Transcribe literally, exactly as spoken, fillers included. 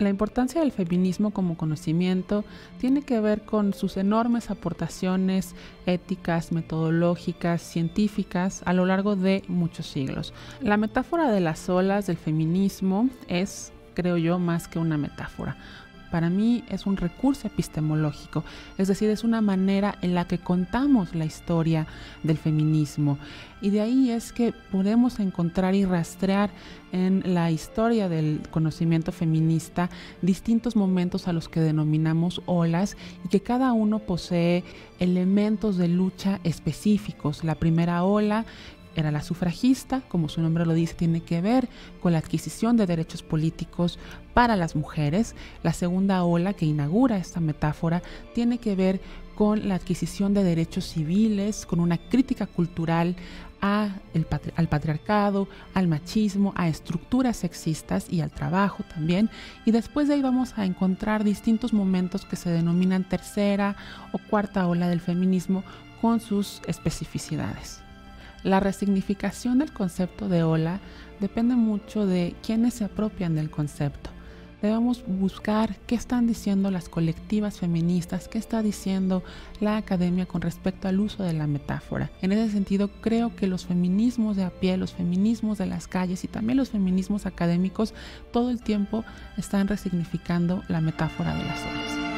La importancia del feminismo como conocimiento tiene que ver con sus enormes aportaciones éticas, metodológicas, científicas a lo largo de muchos siglos. La metáfora de las olas del feminismo es, creo yo, más que una metáfora. Para mí es un recurso epistemológico, es decir, es una manera en la que contamos la historia del feminismo. Y de ahí es que podemos encontrar y rastrear en la historia del conocimiento feminista distintos momentos a los que denominamos olas y que cada uno posee elementos de lucha específicos. La primera ola era la sufragista, como su nombre lo dice, tiene que ver con la adquisición de derechos políticos para las mujeres. La segunda ola que inaugura esta metáfora tiene que ver con la adquisición de derechos civiles, con una crítica cultural a el patri- al patriarcado, al machismo, a estructuras sexistas y al trabajo también. Y después de ahí vamos a encontrar distintos momentos que se denominan tercera o cuarta ola del feminismo con sus especificidades. La resignificación del concepto de ola depende mucho de quiénes se apropian del concepto. Debemos buscar qué están diciendo las colectivas feministas, qué está diciendo la academia con respecto al uso de la metáfora. En ese sentido, creo que los feminismos de a pie, los feminismos de las calles y también los feminismos académicos todo el tiempo están resignificando la metáfora de las olas.